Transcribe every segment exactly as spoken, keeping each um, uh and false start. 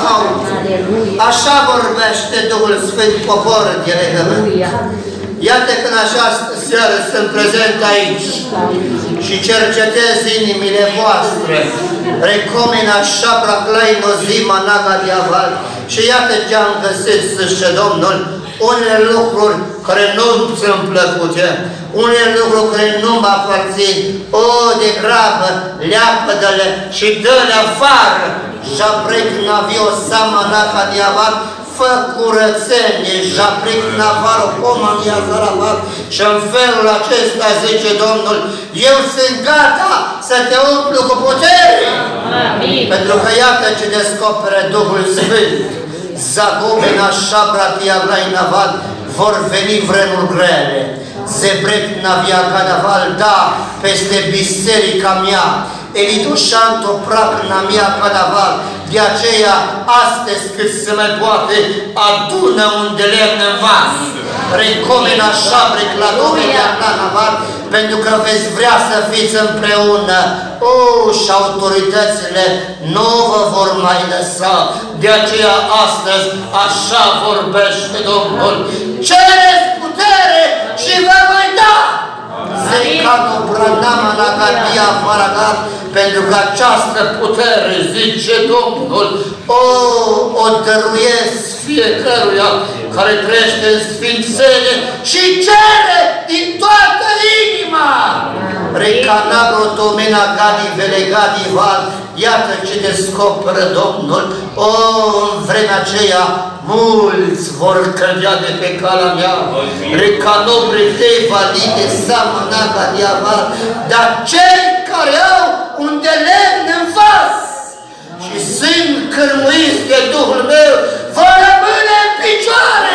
aud. Așa vorbește Duhul Sfânt popor de legământ. Iată că în această seară sunt prezent aici și cercetez inimile voastre. Recomen așa braclaino zima naga de aval. Și iată ce am găsit, zice Domnul, unele lucruri care nu-mi sunt plăcute, unele lucruri care nu mă aparțin. O, de grabă, leapă-dă-le și dă-le afară. Și apric n-avea o sama naga de aval. Fă curățenie, japric navară, coma mi-a și în felul acesta, zice Domnul, eu sunt gata să te umplu cu putere. Amin. Pentru că iată ce descopere Duhul Sfânt. Zagumena, șabra, diavlai, naval, vor veni vremuri grele. Zebrec, navia, cadaval, da, peste biserica mea. Elidușanto, prac, namia, cadaval. De aceea, astăzi, cât se mai poate, adună un de lemn în vas. Recomena șabric la dovedea naval, pentru că veți vrea să fiți împreună. O, și autoritățile nu vă vor mai lăsa. De aceea, astăzi, așa vorbește Domnul. Cereți putere și vă voi da! Zecano branama la gadia faragat, pentru că această putere, zice Domnul, o, o dăruiesc fiecăruia care trăiește în sfințenie și cere din toată inima. Recanabro domena gadi velegadi val, iată ce descoperă Domnul. O, în vremea aceea, mulți vor cădea de pe calea mea. Recanobre te valide samanaga diaval, dar cei care au un de lemn în vas și sunt cârmuiți de Duhul meu, vor rămâne în picioare.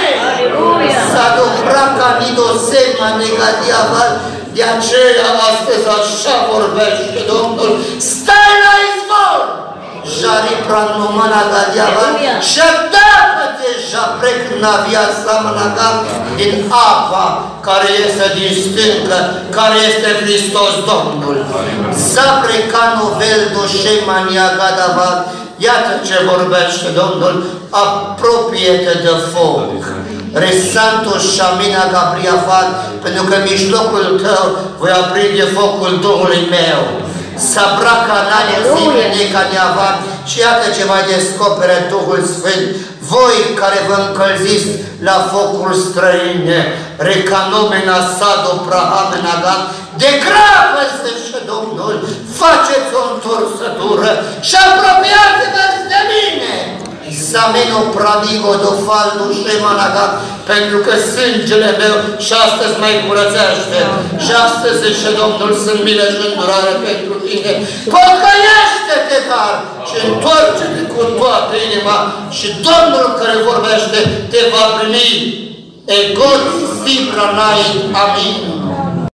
S-a dobraca nidosema negadiaval. De aceea astăzi așa vorbește Domnul. Stai la izvor! Jari pranumana gadiaval și adapă-te japrec navia samanaga din apa care este din stâncă, care este Hristos Domnul. Zaprecanu veldo șemania gadaval. Iată ce vorbește Domnul, apropie-te de foc. Resanto șamina gabriafat, pentru că în mijlocul tău voi aprinde focul Duhului meu. Sabraca nane zimene neavat. Și iată ce mai descopere Duhul Sfânt. Voi care vă încălziți la focuri străine, recanomena sado prahamena, de grabă, zice Domnul, faceți o întorsătură și apropiați-vă de mine. Sameno pradigo do faldu șemanaga, pentru că sângele meu și astăzi mai curățește. Și astăzi, zice Domnul, sunt milă și îndurare pentru tine. Pocăiește-te, dar, și întoarce-te cu toată inima și Domnul care vorbește te va primi. Egot fibra nai, amin.